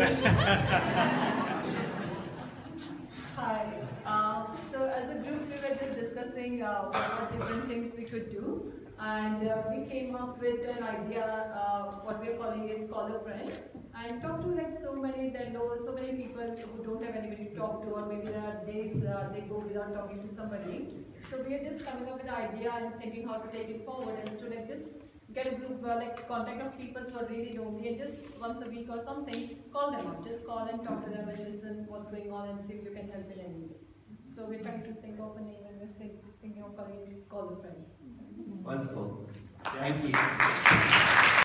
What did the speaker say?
Hi. So as a group, we were just discussing what are different things we could do, and we came up with an idea. What we're calling is call a friend, and talk to like so many that know so many people who don't have anybody to talk to, or maybe there are days they go without talking to somebody. So we are just coming up with an idea and thinking how to take it forward, and to like just get a group like contact of people who are really lonely, and just once a week or something call them up, just call and talk to them and listen what's going on and see if you can help in any way. So we're trying to think of a name and we're thinking of calling it call a friend. Wonderful. Thank you.